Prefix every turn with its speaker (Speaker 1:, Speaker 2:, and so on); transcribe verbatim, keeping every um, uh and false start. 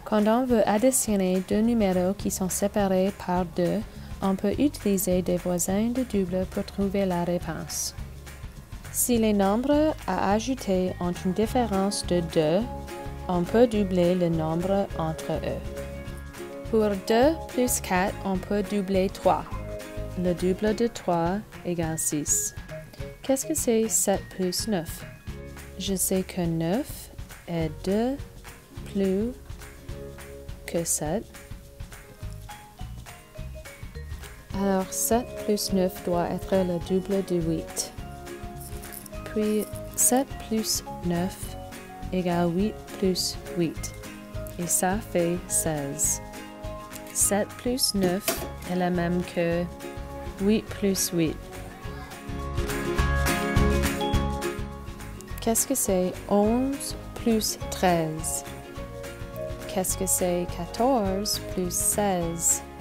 Speaker 1: Quand on veut additionner deux numéros qui sont séparés par deux, on peut utiliser des voisins de double pour trouver la réponse. Si les nombres à ajouter ont une différence de deux, on peut doubler le nombre entre eux. Pour deux plus quatre, on peut doubler trois. Le double de trois égale six. Qu'est-ce que c'est sept plus neuf? Je sais que neuf est deux plus que sept. Alors sept plus neuf doit être le double de huit. Puis sept plus neuf égale huit plus huit. Et ça fait seize. sept plus neuf est la même que huit plus huit. Qu'est-ce que c'est onze plus treize? Qu'est-ce que c'est quatorze plus seize?